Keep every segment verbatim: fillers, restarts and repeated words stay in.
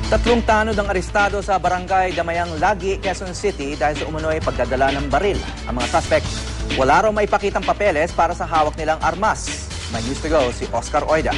Tatlong tanod ang arestado sa barangay Damayang Lagi, Quezon City dahil sa umunoy pagdadala ng baril. Ang mga suspects, wala raw maipakitang papeles para sa hawak nilang armas. May news to go si Oscar Oida.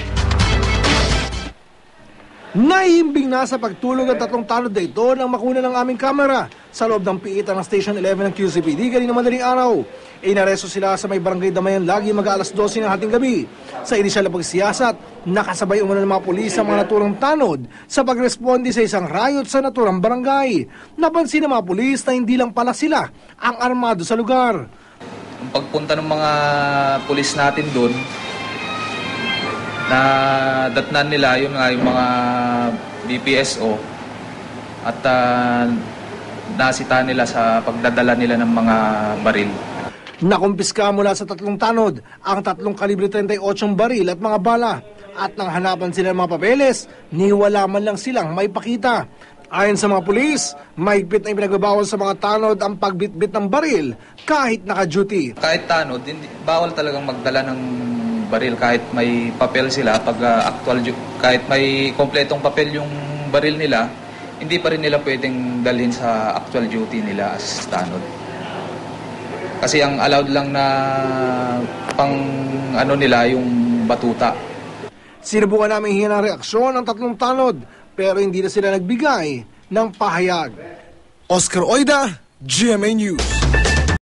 Naihimbing na sa pagtulog ang tatlong tanod na ito nang makuna ng aming kamera sa loob ng piitan ng Station eleven ng Q C P D kanina madaling araw. Inaresto sila sa may barangay Damayang Lagi mag-alas dose ng hating gabi. Sa inisyal na pagsiyasat, nakasabay umano ng mga pulis ang mga naturang tanod sa pagresponde sa isang riot sa naturang barangay. Napansin ng mga pulis na hindi lang pala sila ang armado sa lugar. Ang pagpunta ng mga pulis natin doon, na datnan nila yun nga yung mga B P S O at uh, nasita nila sa pagdadala nila ng mga baril. Nakumpiska mula sa tatlong tanod ang tatlong kalibre thirty-eight baril at mga bala at nang hanapan sila ng mga papeles, niwala man lang silang may pakita. Ayon sa mga pulis, mahigpit na ipinagbabawal sa mga tanod ang pagbitbit ng baril kahit naka-duty. Kahit tanod, hindi, bawal talagang magdala ng baril kahit may papel sila. Pag uh, actual, kahit may kompletong papel yung baril nila, hindi pa rin nila pwedeng dalhin sa actual duty nila as tanod. Kasi ang allowed lang na pang ano nila yung batuta. Sinubukan namin hiyan ang reaksyon ng tatlong tanod pero hindi na sila nagbigay ng pahayag. Oscar Oida, G M A News.